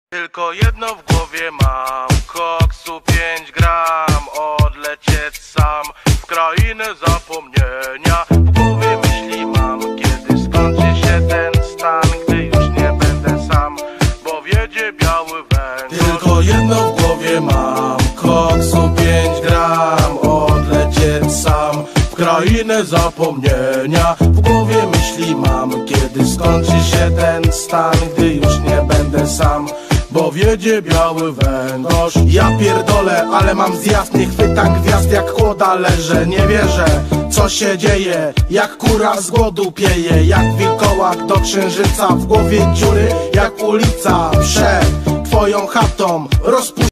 Tylko jedno w głowie mam, koksu 5 gram, odlecieć sam w krainę zapomnienia. W głowie myśli mam, kiedy skończy się ten stan, gdy już nie będę sam, bo wiedzie biały węgorz. Tylko jedno w głowie mam, koksu 5 gram, odlecieć sam w krainę zapomnienia. W głowie myśli mam, kiedy skończy się ten stan, gdy już nie będę sam, bo wiedzie biały węgorz. Ja pierdolę, ale mam zjazd, nie chwytam gwiazd jak kłoda leżę. Nie wierzę, co się dzieje, jak kura z głodu pieje, jak wilkołak do księżyca, w głowie dziury jak ulica przed twoją chatą.